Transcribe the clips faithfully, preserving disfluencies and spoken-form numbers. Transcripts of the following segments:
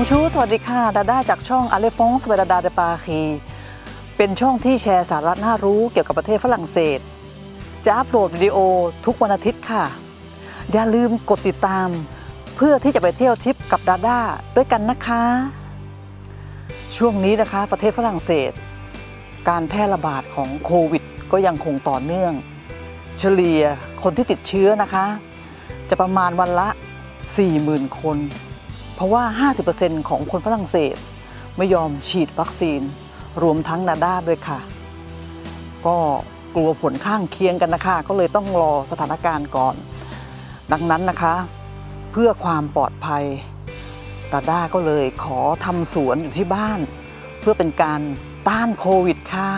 ชูสวัสดีค่ะดาด้าจากช่องอาเลฟองส์เวดาดาเดปาคีเป็นช่องที่แชร์สาระน่ารู้เกี่ยวกับประเทศฝรั่งเศสจะอัปโหลดวิดีโอทุกวันอาทิตย์ค่ะอย่าลืมกดติดตามเพื่อที่จะไปเที่ยวทริปกับดาด้าด้วยกันนะคะช่วงนี้นะคะประเทศฝรั่งเศสการแพร่ระบาดของโควิดก็ยังคงต่อเนื่องเฉลี่ยคนที่ติดเชื้อนะคะจะประมาณวันละ สี่หมื่น คนเพราะว่า ห้าสิบเปอร์เซ็นต์ ของคนฝรั่งเศสไม่ยอมฉีดวัคซีนรวมทั้งนาด้าด้วยค่ะก็กลัวผลข้างเคียงกันนะคะก็เลยต้องรอสถานการณ์ก่อนดังนั้นนะคะเพื่อความปลอดภัยนาด้าก็เลยขอทำสวนอยู่ที่บ้านเพื่อเป็นการต้านโควิดค่ะ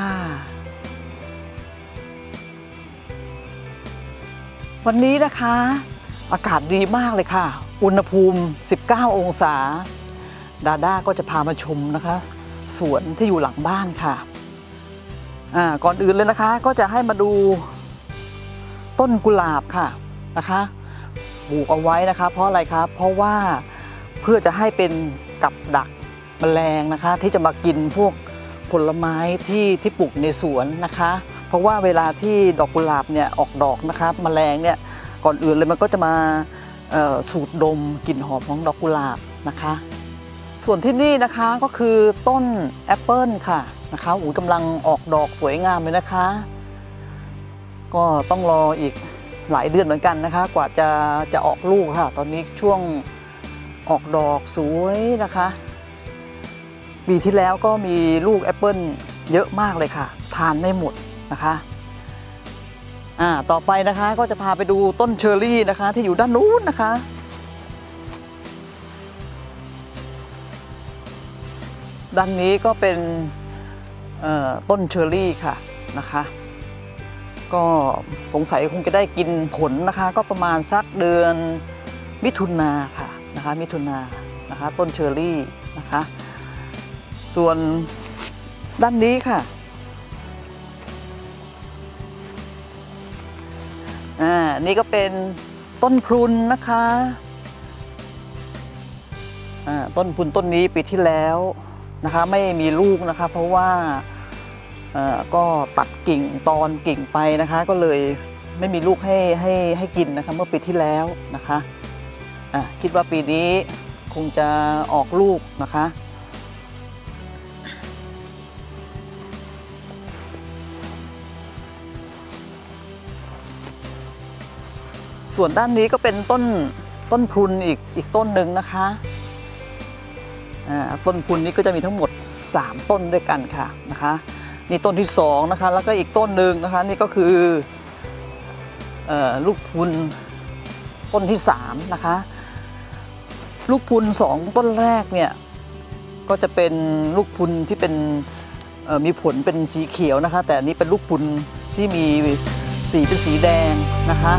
วันนี้นะคะอากาศดีมากเลยค่ะอุณหภูมิสิบเก้าองศาดาด้าก็จะพามาชมนะคะสวนที่อยู่หลังบ้านค่ะอ่าก่อนอื่นเลยนะคะก็จะให้มาดูต้นกุหลาบค่ะนะคะปลูกเอาไว้นะคะเพราะอะไรครับเพราะว่าเพื่อจะให้เป็นกับดักแมลงนะคะที่จะมากินพวกผลไม้ที่ที่ปลูกในสวนนะคะเพราะว่าเวลาที่ดอกกุหลาบเนี่ยออกดอกนะคะแมลงเนี่ยก่อนอื่นเลยมันก็จะมาสูดดมกลิ่นหอมของดอกกุหลาบนะคะส่วนที่นี่นะคะก็คือต้นแอปเปิลค่ะนะคะอู๋กำลังออกดอกสวยงามเลยนะคะก็ต้องรออีกหลายเดือนเหมือนกันนะคะกว่าจะจะออกลูกค่ะตอนนี้ช่วงออกดอกสวยนะคะปีที่แล้วก็มีลูกแอปเปิลเยอะมากเลยค่ะทานไม่หมดนะคะอ่าต่อไปนะคะก็จะพาไปดูต้นเชอร์รี่นะคะที่อยู่ด้านนู้นนะคะด้านนี้ก็เป็นต้นเชอร์รี่ค่ะนะคะก็สงสัยคงจะได้กินผลนะคะก็ประมาณสักเดือนมิถุนาค่ะนะคะมิถุนานะคะต้นเชอร์รี่นะคะส่วนด้านนี้ค่ะอ่านี่ก็เป็นต้นพลุนนะคะอ่าต้นพลุนต้นนี้ปีที่แล้วนะคะไม่มีลูกนะคะเพราะว่าอ่าก็ตัดกิ่งตอนกิ่งไปนะคะก็เลยไม่มีลูกให้ให้ให้กินนะคะเมื่อปีที่แล้วนะคะอ่าคิดว่าปีนี้คงจะออกลูกนะคะส่วนด้านนี้ก็เป็นต้นต้นพลุนอีกอีกต้นหนึ่งนะคะต้นพลุนนี้ก็จะมีทั้งหมดสามต้นด้วยกันค่ะนะคะนี่ต้นที่สองนะคะแล้วก็อีกต้นหนึ่งนะคะนี่ก็คือลูกพลุนต้นที่สามนะคะลูกพลุนสองต้นแรกเนี่ยก็จะเป็นลูกพลุนที่เป็นมีผลเป็นสีเขียวนะคะแต่อันนี้เป็นลูกพลุนที่มีสีเป็นสีแดงนะคะ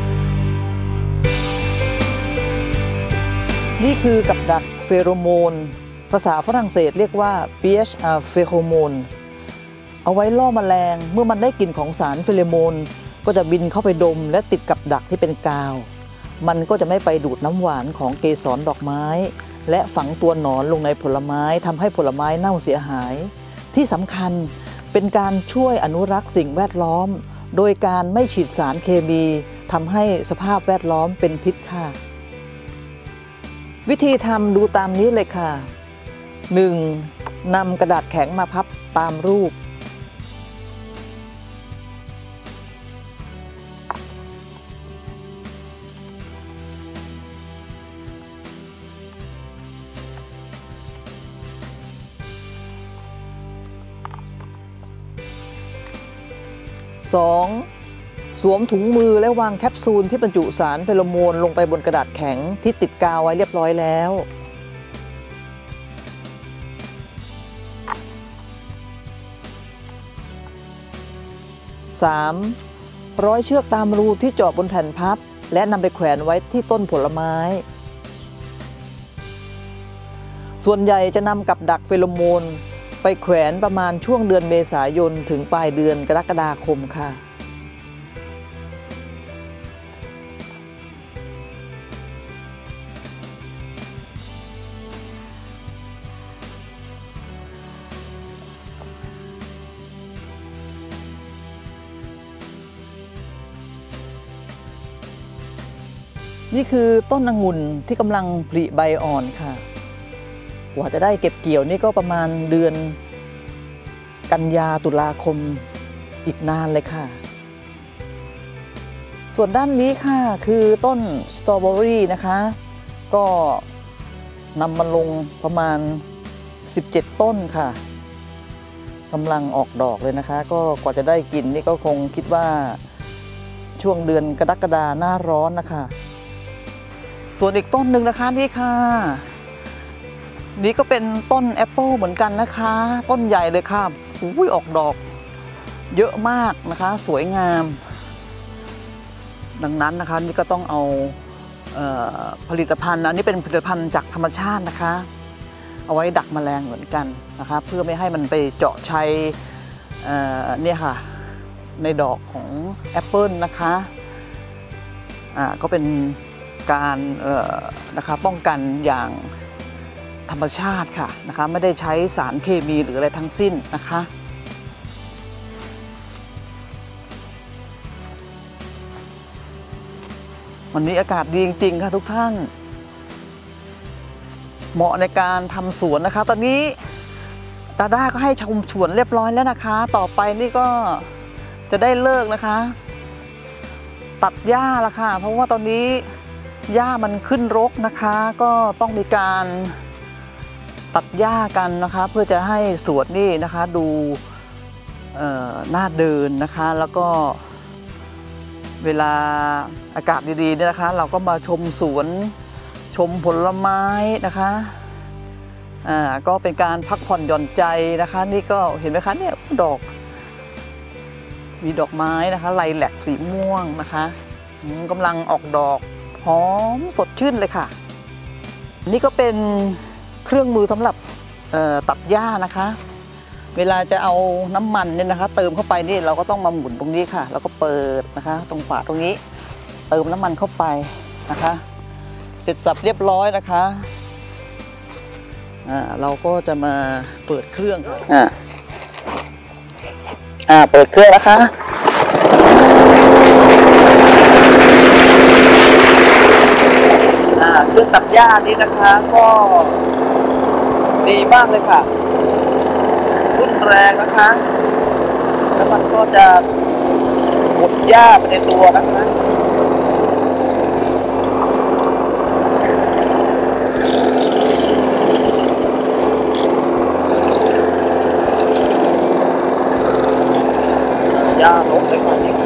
นี่คือกับดักเฟโรโมนภาษาฝรั่งเศสเรียกว่า piège à phéromone เอาไว้ล่อแมลงเมื่อมันได้กลิ่นของสารเฟโรโมนก็จะบินเข้าไปดมและติดกับดักที่เป็นกาวมันก็จะไม่ไปดูดน้ำหวานของเกสรดอกไม้และฝังตัวหนอนลงในผลไม้ทำให้ผลไม้เน่าเสียหายที่สำคัญเป็นการช่วยอนุรักษ์สิ่งแวดล้อมโดยการไม่ฉีดสารเคมีทำให้สภาพแวดล้อมเป็นพิษค่ะวิธีทำดูตามนี้เลยค่ะ หนึ่ง นำกระดาษแข็งมาพับตามรูปสองสวมถุงมือและวางแคปซูลที่บรรจุสารเฟโรโมนลงไปบนกระดาษแข็งที่ติดกาวไว้เรียบร้อยแล้วสาม ร้อยเชือกตามรูที่เจาะบนแผ่นพับและนำไปแขวนไว้ที่ต้นผลไม้ส่วนใหญ่จะนำกับดักเฟโรโมนไปแขวนประมาณช่วงเดือนเมษายนถึงปลายเดือนกรกฎาคมค่ะนี่คือต้นองุ่นที่กำลังผลิใบอ่อนค่ะกว่าจะได้เก็บเกี่ยวนี่ก็ประมาณเดือนกันยาตุลาคมอีกนานเลยค่ะส่วนด้านนี้ค่ะคือต้นสตรอเบอรี่นะคะก็นำมาลงประมาณสิบเจ็ดต้นค่ะกำลังออกดอกเลยนะคะก็กว่าจะได้กินนี่ก็คงคิดว่าช่วงเดือนกรกฎาหน้าร้อนนะคะส่วนอีกต้นหนึ่งนะคะนี่ค่ะนี่ก็เป็นต้นแอปเปิลเหมือนกันนะคะต้นใหญ่เลยค่ะอุ้ยออกดอกเยอะมากนะคะสวยงามดังนั้นนะคะนี่ก็ต้องเอาเอ่อผลิตภัณฑ์อันนี้เป็นผลิตภัณฑ์จากธรรมชาตินะคะเอาไว้ดักแมลงเหมือนกันนะคะเพื่อไม่ให้มันไปเจาะชัยเอ่อเนี่ยค่ะในดอกของแอปเปิลนะคะอ่าก็เป็นการเอ่อนะคะป้องกันอย่างธรรมชาติค่ะนะคะไม่ได้ใช้สารเคมีหรืออะไรทั้งสิ้นนะคะวันนี้อากาศดีจริงๆค่ะทุกท่านเหมาะในการทำสวนนะคะตอนนี้ดาด้าก็ให้ชมสวนเรียบร้อยแล้วนะคะต่อไปนี่ก็จะได้เลิกนะคะตัดหญ้าละค่ะเพราะว่าตอนนี้หญ้ามันขึ้นรกนะคะก็ต้องมีการตัดหญ้ากันนะคะเพื่อจะให้สวนนี่นะคะดูน่าเดินนะคะแล้วก็เวลาอากาศดีๆเนี่ยนะคะเราก็มาชมสวนชมผลไม้นะคะอ่าก็เป็นการพักผ่อนหย่อนใจนะคะนี่ก็เห็นไหมคะเนี่ยดอกมีดอกไม้นะคะไลแลกสีม่วงนะคะกำลังออกดอกหอมสดชื่นเลยค่ะนี่ก็เป็นเครื่องมือสำหรับตัดหญ้านะคะเวลาจะเอาน้ำมันเนี่ยนะคะเติมเข้าไปนี่เราก็ต้องมาหมุนตรงนี้ค่ะแล้วก็เปิดนะคะตรงฝาตรงนี้เติมน้ำมันเข้าไปนะคะเสร็จสับเรียบร้อยนะคะอ่าเราก็จะมาเปิดเครื่องค่ะอ่าอ่าเปิดเครื่องนะคะอ่าเครื่องตัดหญ้านี้นะคะก็ดีมากเลยค่ะรุนแรงนะคะแล้วมันก็จะบดหญ้าไปในตัวนะคะหญ้าลงไปก่อนนี่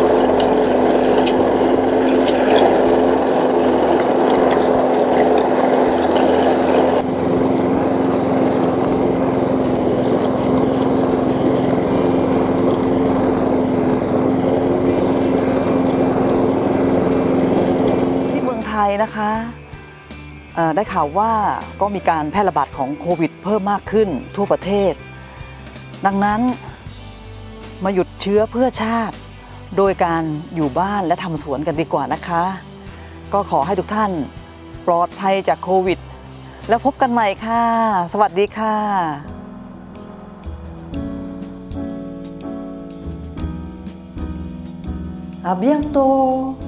นะคะได้ข่าวว่าก็มีการแพร่ระบาดของโควิดเพิ่มมากขึ้นทั่วประเทศดังนั้นมาหยุดเชื้อเพื่อชาติโดยการอยู่บ้านและทำสวนกันดีกว่านะคะก็ขอให้ทุกท่านปลอดภัยจากโควิดแล้วพบกันใหม่ค่ะสวัสดีค่ะÀ bientôt